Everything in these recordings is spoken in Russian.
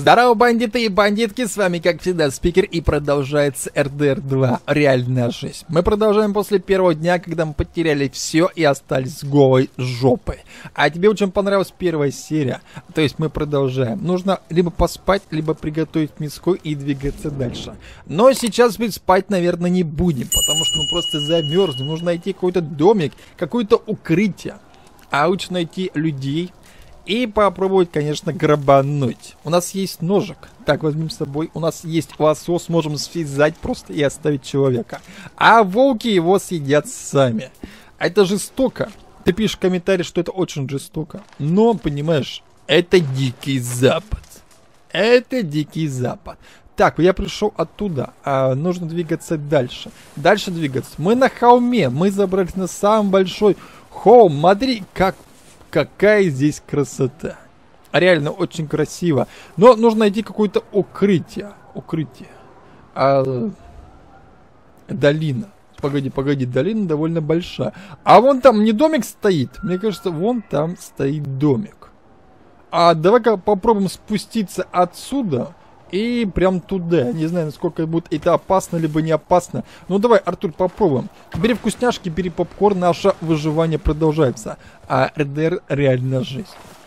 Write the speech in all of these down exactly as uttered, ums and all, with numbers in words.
Здорово, бандиты и бандитки, с вами, как всегда, Спикер, и продолжается эр дэ эр два, реальная жизнь. Мы продолжаем после первого дня, когда мы потеряли все и остались с голой жопой. А тебе очень понравилась первая серия, то есть мы продолжаем. Нужно либо поспать, либо приготовить миску и двигаться дальше. Но сейчас мы спать, наверное, не будем, потому что мы просто замерзнем. Нужно найти какой-то домик, какое-то укрытие, а лучше найти людей. И попробовать, конечно, грабануть. У нас есть ножик. Так, возьмем с собой. У нас есть лассо, сможем связать просто и оставить человека. А волки его съедят сами. А это жестоко. Ты пишешь в комментариях, что это очень жестоко. Но, понимаешь, это Дикий Запад. Это Дикий Запад. Так, я пришел оттуда. А, нужно двигаться дальше. Дальше двигаться. Мы на холме. Мы забрались на самый большой холм. Смотри, как... Какая здесь красота. Реально очень красиво. Но нужно найти какое-то укрытие. Укрытие. А... Долина. Погоди, погоди. Долина довольно большая. А вон там не домик стоит. Мне кажется, вон там стоит домик. А давай-ка попробуем спуститься отсюда. И прям туда. Не знаю, насколько будет это опасно, либо не опасно. Ну давай, Артур, попробуем. Бери вкусняшки, бери попкорн. Наше выживание продолжается. А эр дэ эр реально жизнь.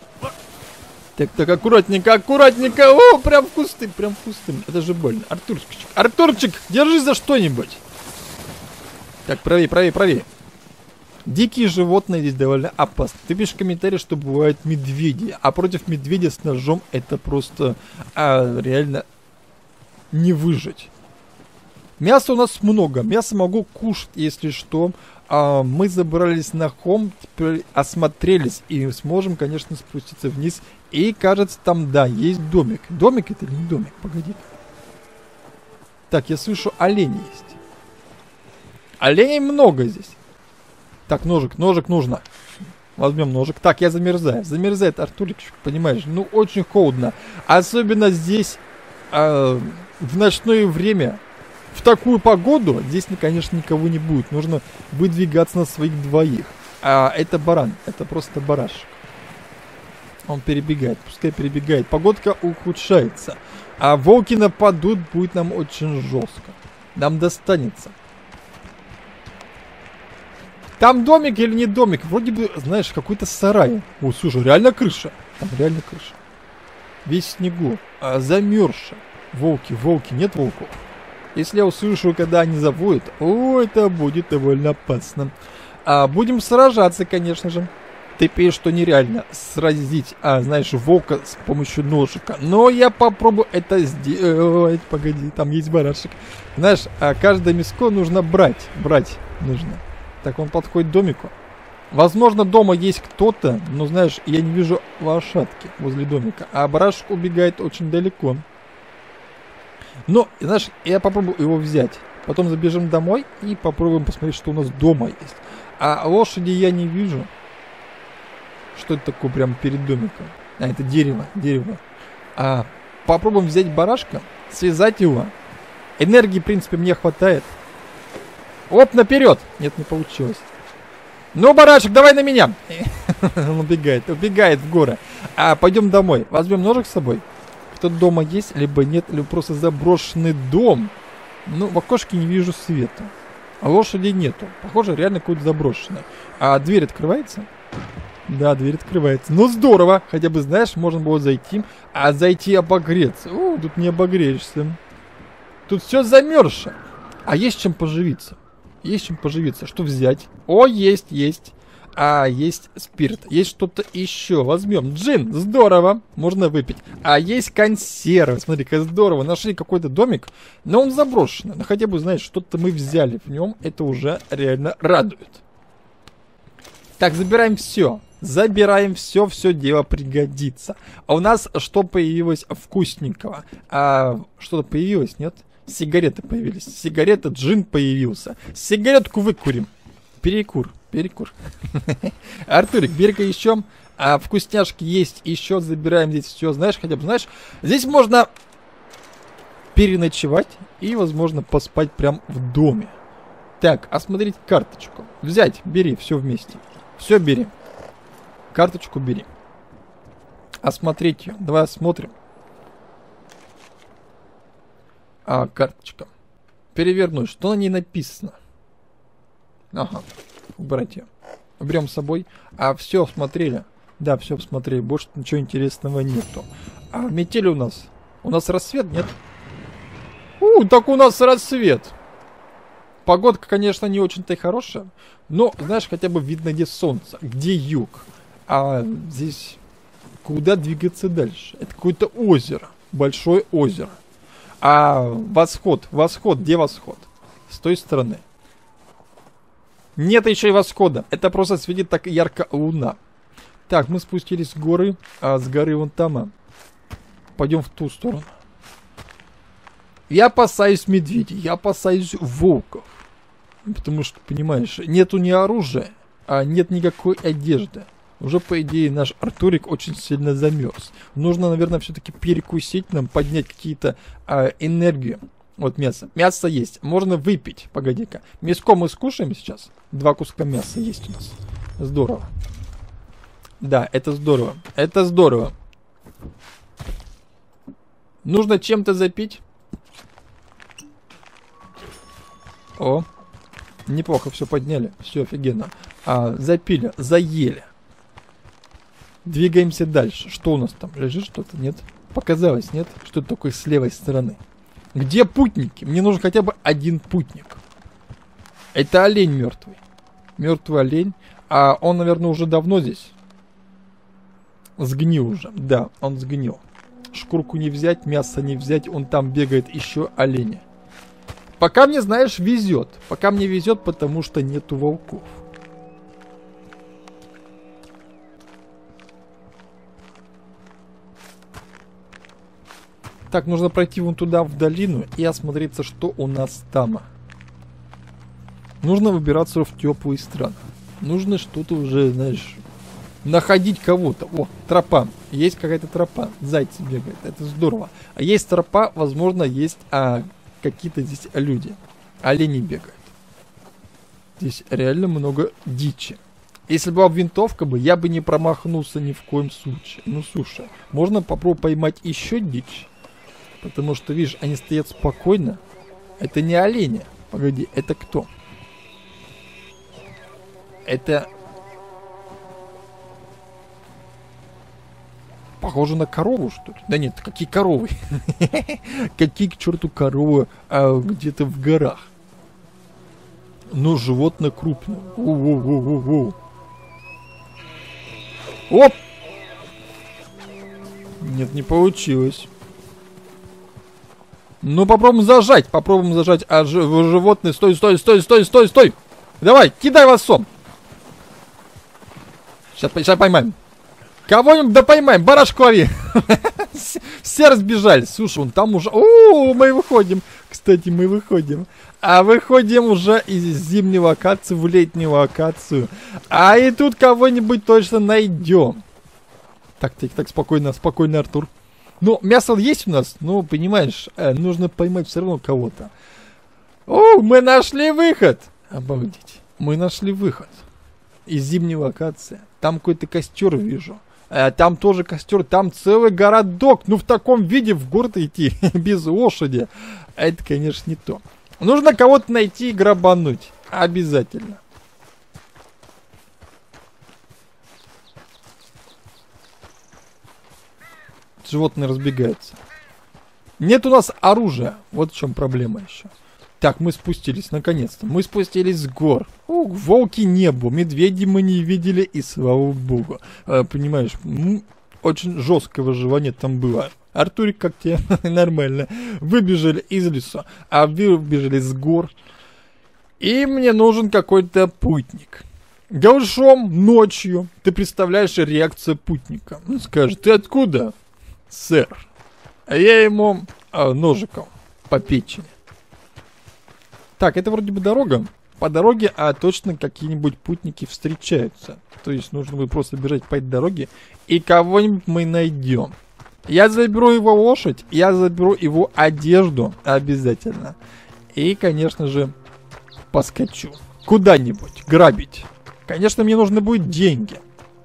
Так, так, аккуратненько, аккуратненько. О, прям в кусты, прям в кусты. Это же больно. Артурчик, Артурчик, держись за что-нибудь. Так, правее, правее, правее. Дикие животные здесь довольно опасны. Ты пишешь в комментарии, что бывают медведи. А против медведя с ножом это просто а, реально не выжить. Мяса у нас много. Мясо могу кушать, если что. А, мы забрались на холм, теперь осмотрелись. И сможем, конечно, спуститься вниз. И кажется, там, да, есть домик. Домик это или не домик? Погоди. Так, я слышу, олени есть. Оленей много здесь. Так, ножик, ножик нужно. Возьмем ножик. Так, я замерзаю. Замерзает Артурик, понимаешь? Ну, очень холодно. Особенно здесь, э, в ночное время, в такую погоду, здесь, конечно, никого не будет. Нужно выдвигаться на своих двоих. А это баран. Это просто барашек. Он перебегает. Пускай перебегает. Погодка ухудшается. А волки нападут, будет нам очень жестко. Нам достанется. Там домик или не домик? Вроде бы, знаешь, какой-то сарай. О, слушай, реально крыша. Там реально крыша. Весь в снегу. А, замерзшая. Волки, волки, нет волков. Если я услышу, когда они завоют, о, это будет довольно опасно. А, будем сражаться, конечно же. Ты пишешь, что нереально сразить, а, знаешь, волка с помощью ножика. Но я попробую это сделать. Погоди, там есть барашек. Знаешь, а каждое мяско нужно брать. Брать нужно. Так, он подходит к домику. Возможно, дома есть кто-то, но, знаешь, я не вижу лошадки возле домика. А барашек убегает очень далеко. Но, знаешь, я попробую его взять. Потом забежим домой и попробуем посмотреть, что у нас дома есть. А лошади я не вижу. Что это такое прямо перед домиком? А, это дерево, дерево. А, попробуем взять барашка, связать его. Энергии, в принципе, мне хватает. Оп, наперед! Нет, не получилось. Ну, барашек, давай на меня! Он убегает, убегает в горы. А, пойдем домой. Возьмем ножик с собой. Кто-то дома есть, либо нет, либо просто заброшенный дом. Ну, в окошке не вижу света. А лошадей нету. Похоже, реально какой-то заброшенный. А дверь открывается? Да, дверь открывается. Ну, здорово! Хотя бы, знаешь, можно было зайти. А зайти обогреться. О, тут не обогреешься. Тут все замерзшее. А есть чем поживиться? Есть чем поживиться. Что взять? О, есть, есть. А, есть спирт. Есть что-то еще. Возьмем. Джин. Здорово. Можно выпить. А есть консервы. Смотри, как здорово. Нашли какой-то домик. Но он заброшенный. Но хотя бы, знаешь, что-то мы взяли в нем. Это уже реально радует. Так, забираем все. Забираем все. Все дело пригодится. А у нас что появилось вкусненького? А, что-то появилось, нет? Сигареты появились. Сигарета, джин появился. Сигаретку выкурим. Перекур. Перекур. Артурик, бери-ка еще. А, вкусняшки есть еще. Забираем здесь все. Знаешь, хотя бы, знаешь, здесь можно переночевать и, возможно, поспать прям в доме. Так, осмотреть карточку. Взять, бери, все вместе. Все бери. Карточку бери. Осмотреть ее. Давай осмотрим. А, карточка. Перевернуть. Что на ней написано? Ага. Убрать ее. Берем с собой. А все смотрели. Да, все посмотрели. Больше ничего интересного нету. А метели у нас? У нас рассвет, нет? У, так у нас рассвет. Погодка, конечно, не очень-то и хорошая. Но, знаешь, хотя бы видно, где солнце, где юг. А здесь куда двигаться дальше? Это какое-то озеро. Большое озеро. А восход, восход, где восход? С той стороны. Нет еще и восхода. Это просто светит так ярко луна. Так, мы спустились с горы, а с горы вон там. А. Пойдем в ту сторону. Я опасаюсь медведей, я опасаюсь волков. Потому что, понимаешь, нету ни оружия, а нет никакой одежды. Уже, по идее, наш Артурик очень сильно замерз. Нужно, наверное, все-таки перекусить нам, поднять какие-то а, энергию. Вот мясо. Мясо есть. Можно выпить. Погоди-ка. Мяско мы скушаем сейчас. Два куска мяса есть у нас. Здорово. Да, это здорово. Это здорово. Нужно чем-то запить. О. Неплохо все подняли. Все офигенно. А, запили. Заели. Двигаемся дальше. Что у нас там? Лежит что-то? Нет? Показалось, нет? Что-то такое с левой стороны. Где путники? Мне нужен хотя бы один путник. Это олень мертвый. Мертвый олень. А он, наверное, уже давно здесь. Сгнил уже. Да, он сгнил. Шкурку не взять, мясо не взять. Он там бегает еще оленя. Пока мне, знаешь, везет. Пока мне везет, потому что нету волков. Так, нужно пройти вон туда, в долину, и осмотреться, что у нас там. Нужно выбираться в теплые страны. Нужно что-то уже, знаешь, находить кого-то. О, тропа. Есть какая-то тропа. Зайцы бегают. Это здорово. А есть тропа, возможно, есть а, какие-то здесь люди. Олени бегают. Здесь реально много дичи. Если была винтовка бы, я бы не промахнулся ни в коем случае. Ну, слушай, можно попробовать поймать еще дичь. Потому что, видишь, они стоят спокойно. Это не олени. Погоди, это кто? Это... Похоже на корову, что ли? Да нет, какие коровы? Какие к черту коровы где-то в горах? Но животное крупное. Оп! Нет, не получилось. Ну, попробуем зажать. Попробуем зажать. А ж животное... Стой, стой, стой, стой, стой, стой. Давай, кидай лассо. Сейчас, сейчас поймаем. Кого-нибудь да поймаем. Барашку лови. Все разбежались. Слушай, он там уже... О, мы выходим. Кстати, мы выходим. А выходим уже из зимней локации в летнюю локацию. А и тут кого-нибудь точно найдем. Так, так, так, спокойно, спокойно, Артур. Ну, мясо есть у нас, но, понимаешь, э, нужно поймать все равно кого-то. О, мы нашли выход! Обалдеть. Мы нашли выход из зимней локации. Там какой-то костер вижу. Э, там тоже костер, там целый городок. Ну, в таком виде в город идти без лошади. Это, конечно, не то. Нужно кого-то найти и грабануть. Обязательно. Животные разбегаются. Нет у нас оружия. Вот в чем проблема еще. Так, мы спустились, наконец-то. Мы спустились с гор. О, волки не было. Медведи мы не видели, и слава богу. А, понимаешь, ну, очень жесткое выживание там было. Артурик, как тебе? Нормально. Выбежали из леса, а выбежали с гор. И мне нужен какой-то путник. Голышом ночью. Ты представляешь реакцию путника. Он скажет, ты откуда? Сэр. А я ему а, ножиком по печени. Так, это вроде бы дорога. По дороге, а точно какие-нибудь путники встречаются. То есть нужно будет просто бежать по этой дороге. И кого-нибудь мы найдем. Я заберу его лошадь. Я заберу его одежду. Обязательно. И, конечно же, поскочу. Куда-нибудь грабить. Конечно, мне нужны будут деньги.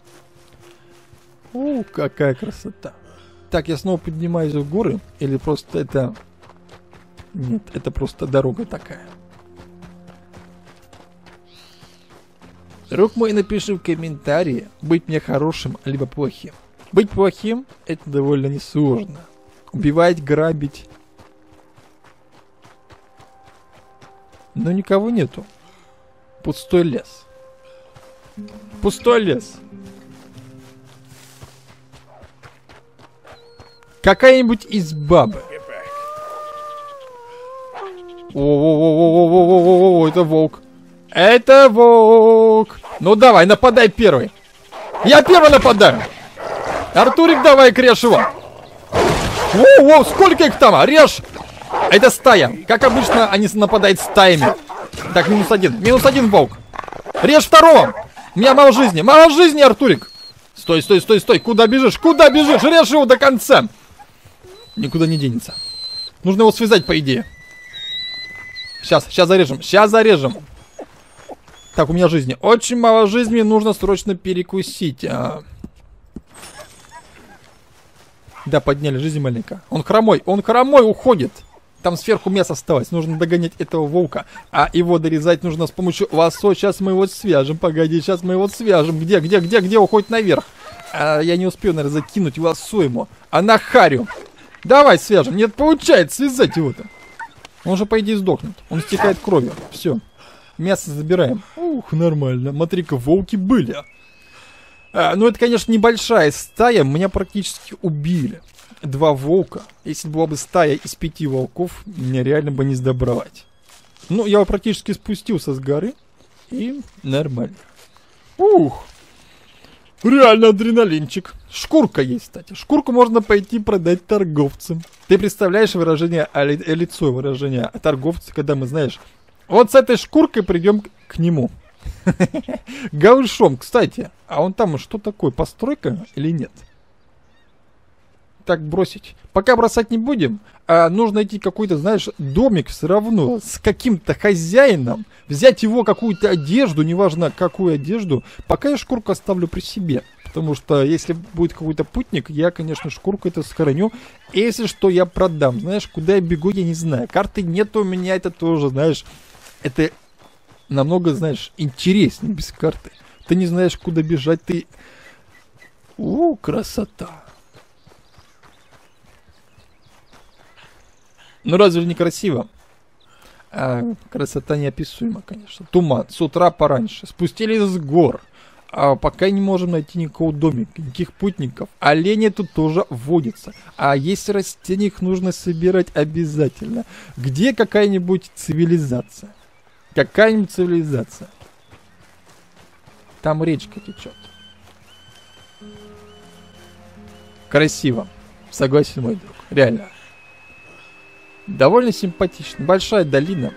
О, какая красота. Так, я снова поднимаюсь в горы. Или просто это Нет, это просто дорога такая. Друг мой, напиши в комментарии, быть мне хорошим, либо плохим. Быть плохим — это довольно несложно. Убивать, грабить. Но никого нету. Пустой лес. Пустой лес. Какая-нибудь изба. О-о-о-о-о-о-о-о-о, это волк. Это волк. Ну давай, нападай первый. Я первый нападаю. Артурик, давай, режь его. Воу-воу, сколько их там? Режь. Это стая. Как обычно, они нападают стаями. Так, минус один. Минус один волк. Режь второго. У меня мало жизни. Мало жизни, Артурик. Стой, стой, стой, стой. Куда бежишь? Куда бежишь? Режь его до конца. Никуда не денется. Нужно его связать, по идее. Сейчас, сейчас зарежем. Сейчас зарежем. Так, у меня жизни. Очень мало жизни. Нужно срочно перекусить. А... Да, подняли. Жизнь маленькая. Он хромой. Он хромой уходит. Там сверху мясо осталось. Нужно догонять этого волка. А его дорезать нужно с помощью лассо. Сейчас мы его свяжем. Погоди, сейчас мы его свяжем. Где, где, где, где? Уходит наверх. А, я не успею, наверное, закинуть лассо ему. А на харю. Давай свяжем. Нет, получается связать его-то. Он же, по идее, сдохнет. Он стекает кровью. Все. Мясо забираем. Ух, нормально. Смотри-ка, волки были. А, ну, это, конечно, небольшая стая. Меня практически убили. Два волка. Если была бы стая из пяти волков, мне реально бы не сдобровать. Ну, я практически спустился с горы. И нормально. Ух. Реально адреналинчик. Шкурка есть, кстати. Шкурку можно пойти продать торговцам. Ты представляешь выражение, а ли, лицо выражение торговца, когда мы, знаешь, вот с этой шкуркой придем к, к нему. Голышом, кстати. А он там что такое? Постройка или нет? Так, бросить. Пока бросать не будем. А нужно найти какой-то, знаешь, домик все равно. С каким-то хозяином. Взять его какую-то одежду. Неважно, какую одежду. Пока я шкурку оставлю при себе. Потому что, если будет какой-то путник, я, конечно, шкурку это сохраню. И если что, я продам. Знаешь, куда я бегу, я не знаю. Карты нет у меня, это тоже, знаешь. Это намного, знаешь, интереснее без карты. Ты не знаешь, куда бежать. Ты... О, красота. Ну разве не красиво? А, красота неописуема, конечно. Туман. С утра пораньше. Спустились с гор. А пока не можем найти никакого домика, никаких путников. Олени тут тоже водятся. А есть растения, их нужно собирать обязательно. Где какая-нибудь цивилизация? Какая-нибудь цивилизация. Там речка течет. Красиво. Согласен, мой друг. Реально. Довольно симпатично. Большая долина.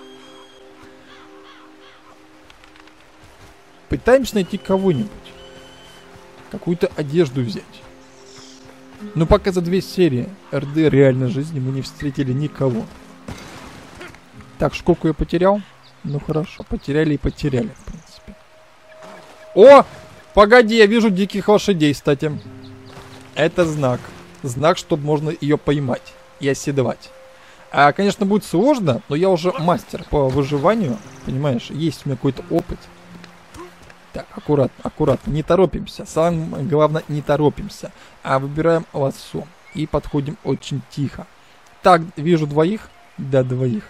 Пытаемся найти кого-нибудь. Какую-то одежду взять. Но пока за две серии эр дэ реальной жизни мы не встретили никого. Так, шкурку я потерял. Ну хорошо, потеряли и потеряли, в принципе. О! Погоди, я вижу диких лошадей, кстати. Это знак. Знак, чтобы можно ее поймать и оседлать. А, конечно, будет сложно, но я уже мастер по выживанию. Понимаешь, есть у меня какой-то опыт. Так, аккуратно, аккуратно. Не торопимся. Самое главное, не торопимся. А выбираем лассо. И подходим очень тихо. Так, вижу двоих. Да, двоих.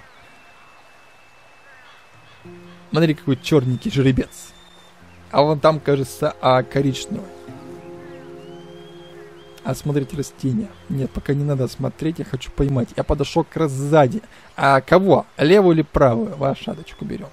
Смотри, какой черненький жеребец. А вон там, кажется, а, коричневый. Осмотреть растения. Нет, пока не надо смотреть, я хочу поймать. Я подошел как раз сзади. А кого? Левую или правую? Лошадочку берем.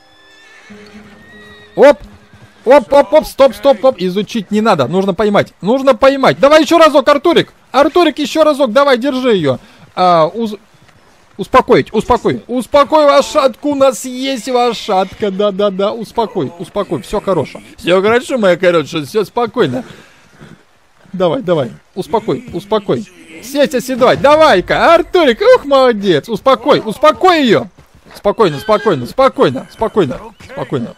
Оп! Оп, оп, оп, стоп, стоп, оп. Изучить не надо, нужно поймать. Нужно поймать. Давай еще разок, Артурик. Артурик, еще разок, давай, держи ее. А, уз... Успокоить, успокой. Успокой лошадку, у нас есть лошадка. Да-да-да, успокой, успокой. Все хорошо. Все хорошо, моя короче, все спокойно. Давай, давай, успокой, успокой. Сесть, оседлать, давай-ка, Артурик, ух, молодец. Успокой, успокой ее. Спокойно, спокойно, спокойно, спокойно, спокойно.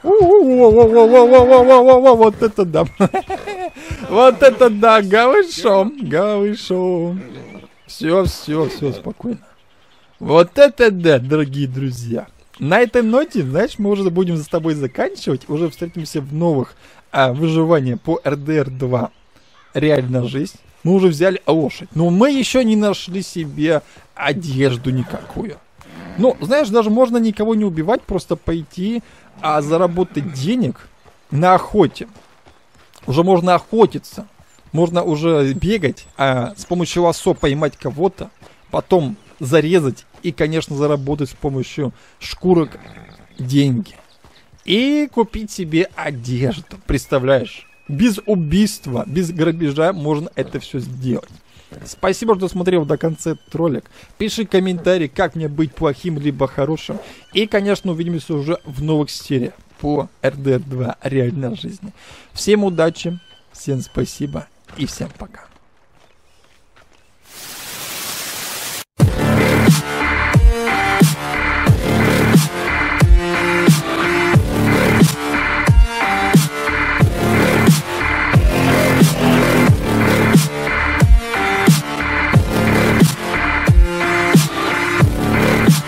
Вот это да. Вот это да, голышом, голышом. Все, все, все, спокойно. Вот это да, дорогие друзья. На этой ноте, знаешь, мы уже будем с тобой заканчивать. Уже встретимся в новых а, выживания по эр дэ эр два. Реальная жизнь. Мы уже взяли лошадь. Но мы еще не нашли себе одежду никакую. Ну, знаешь, даже можно никого не убивать, просто пойти, а заработать денег на охоте. Уже можно охотиться. Можно уже бегать, а с помощью лассо поймать кого-то. Потом зарезать и, конечно, заработать с помощью шкурок деньги. И купить себе одежду. Представляешь? Без убийства, без грабежа можно это все сделать. Спасибо, что смотрел до конца этот ролик. Пиши комментарий, как мне быть плохим либо хорошим. И, конечно, увидимся уже в новых сериях по эр дэ эр два реальной жизни. Всем удачи, всем спасибо и всем пока.